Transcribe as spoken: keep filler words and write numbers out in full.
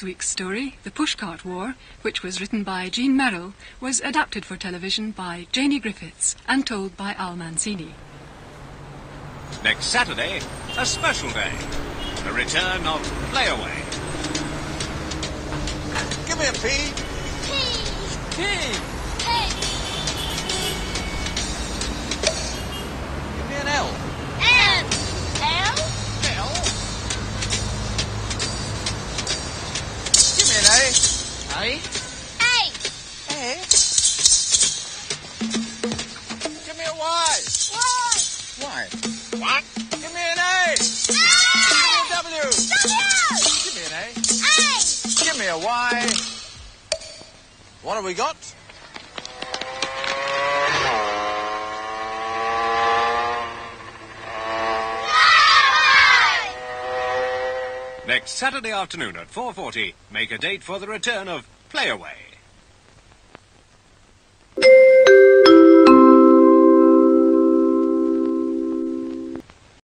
This week's story, The Pushcart War, which was written by Jean Merrill, was adapted for television by Janie Griffiths and told by Al Mancini. Next Saturday, a special day. The return of Playaway. Give me a P. P. P. P. Give me an L. L. L. L. Give me an A. A. A. A. Give me a Y. Y. Y. What? Give me an A. A. W. W. Give me an A. A. Give me a Y. What have we got? Next Saturday afternoon at four forty, make a date for the return of Playaway.